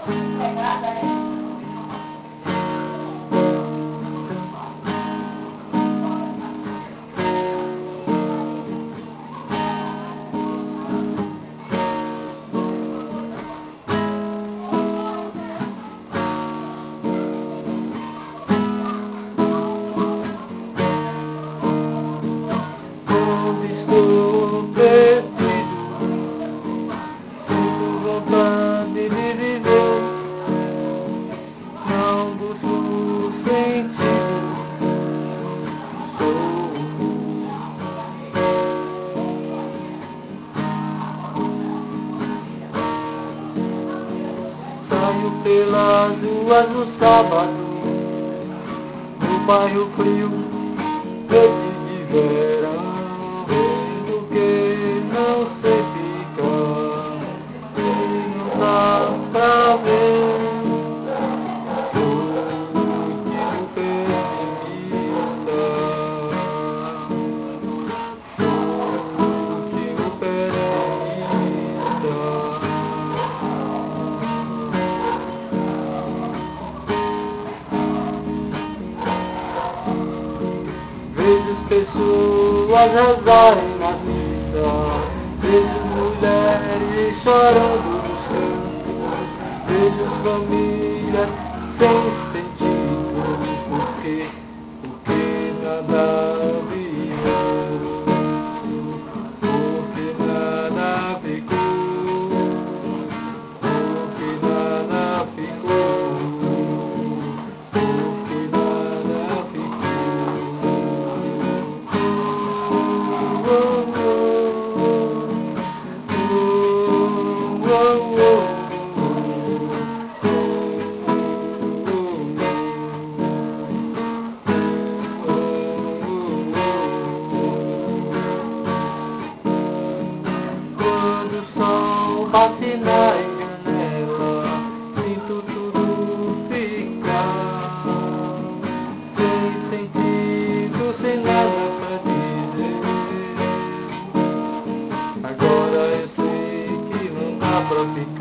Pelas ruas no sábado, no bairro frio, noite de verão, vendo que não sei ficar, e não dá pra ver. Sou pessimista, sou pessimista. Vejo pessoas rezarem na missa, vejo mulheres chorando nos campos, vejo famílias sem sentido, porque nada virou, porque nada ficou, porque nada ficou. Quando o sol bate na janela, sinto tudo ficar sem sentido, sem nada pra dizer. Agora eu sei que não dá pra ficar.